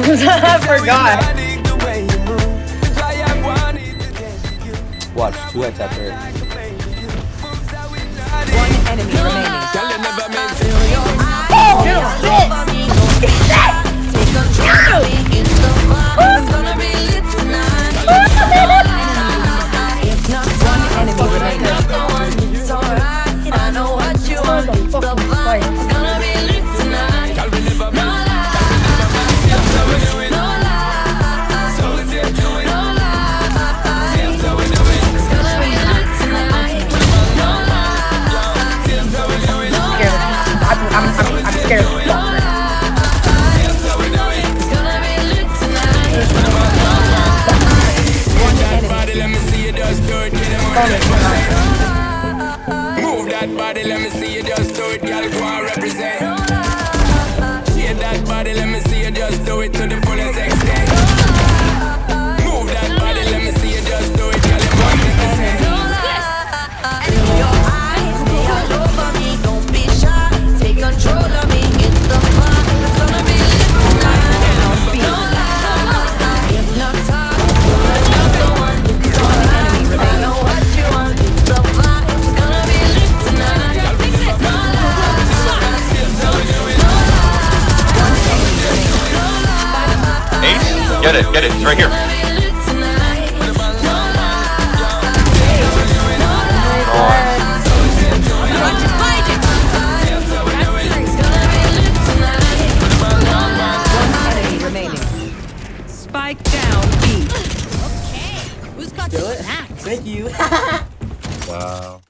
I forgot. Watch, 2x after. One enemy remaining. I'm scared. Move that body, let me see you just do it, girl, go and represent. Shake that body, let me see you just do it to the fullest extent. Move that body, let me see you just do it, girl, you want me to say. Your eyes, they all over me, don't be shy. Take control of me, it's the fun. It's gonna be lit tonight. No lie, if not talk, you're the one. It's alright, I know what you want. The vibe, it's gonna be lit tonight. No lie, Ace, get it, it's right here. Spike down B. Thank you. Wow.